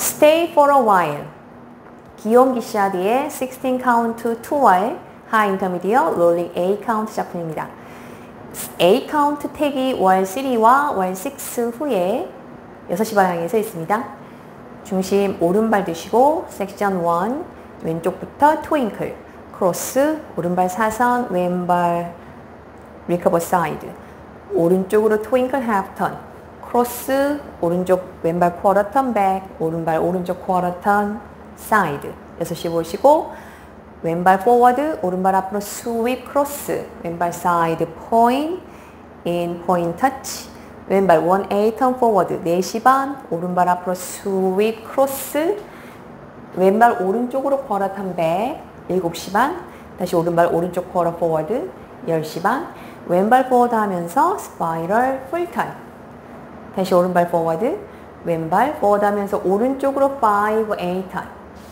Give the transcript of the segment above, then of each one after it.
Stay for a while. 기욤 기샤디의 16 count 2월 high intermediate rolling A count 작품입니다. A count 택이 월 3와 월 6 후에 6시 방향에 서 있습니다. 중심 오른발 드시고 섹션 1 왼쪽부터 트윙클 크로스 오른발 사선 왼발 리커버 사이드 오른쪽으로 트윙클 하프 턴 크로스 오른쪽 왼발 쿼터 턴 백 오른발 오른쪽 쿼터 턴 사이드 6시 보시고 왼발 포워드 오른발 앞으로 스윕 크로스 왼발 사이드 포인트 인 포인트 터치 왼발 1A 턴 포워드 4시 반 오른발 앞으로 스윕 크로스 왼발 오른쪽으로 쿼터 턴 백 7시 반 다시 오른발 오른쪽 쿼터 포워드 10시 반 왼발 포워드 하면서 스파이럴 풀턴 다시 오른발 포워드 왼발 포워드 하면서 오른쪽으로 5A 턴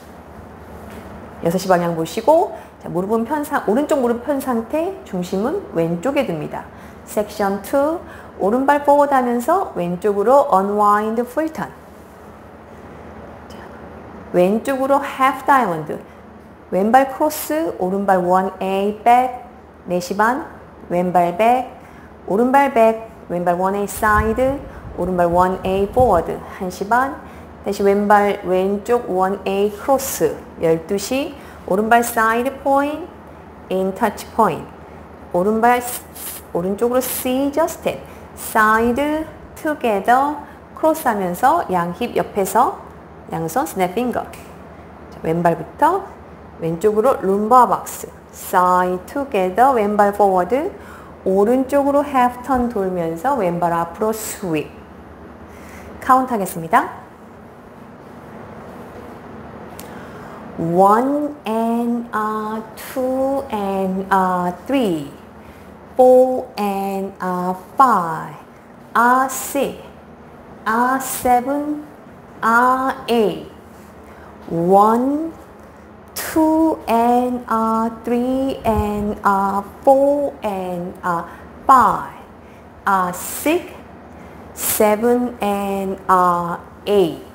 6시 방향 보시고 자, 무릎은 오른쪽 무릎 편 상태 중심은 왼쪽에 둡니다. 섹션 2 오른발 포워드 하면서 왼쪽으로 unwind 풀턴 왼쪽으로 half diamond 왼발 크로스 오른발 1A 백 4시 반 왼발 백 오른발 백 왼발 1A 사이드 오른발 1A forward 1시 반 다시 왼발 왼쪽 1A 크로스 12시 오른발 사이드 포인트 in touch point 오른발 오른쪽으로 C just 사이드 together 크로스 하면서 양힙 옆에서 양손 스냅 핑거 왼발부터 왼쪽으로 룸바 박스 side together 왼발 forward 오른쪽으로 half turn 돌면서 왼발 앞으로 sweep 카운트 하겠습니다. 1 and 2 and 3 4 and 5 6 7 8 1 2 and 3 and 4 and 5 6 7 and 8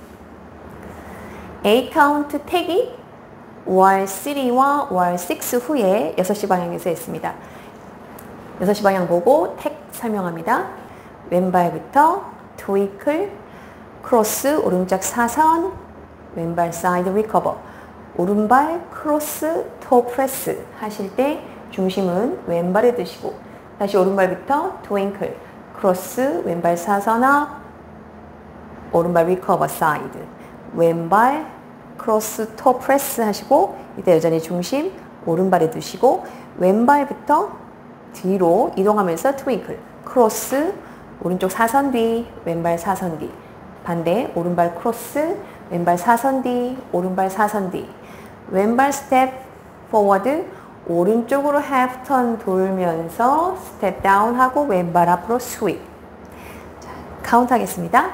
A 카운트 택이 월 3와 월 6 후에 6시 방향에서 있습니다. 6시 방향 보고 택 설명합니다. 왼발부터 트위클 크로스 오른쪽 사선 왼발 사이드 리커버 오른발 크로스 토 프레스 하실 때 중심은 왼발에 두시고 다시 오른발부터 트윙클 크로스 왼발 사선 앞 오른발 리커버 사이드 왼발 크로스 토 프레스 하시고 이때 여전히 중심 오른발에 두시고 왼발부터 뒤로 이동하면서 트윙클 크로스 오른쪽 사선 뒤 왼발 사선 뒤 반대 오른발 크로스 왼발 사선 뒤 오른발 사선 뒤 왼발 스텝 포워드 오른쪽으로 half turn 돌면서 스텝 다운 하고 왼발 앞으로 스윕 카운트 하겠습니다.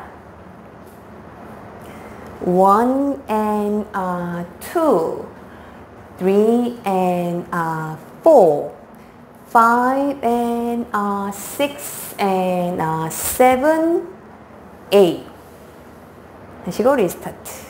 1 and 2 3 and 4 5 and 6 and 7 8 다시고 리스타트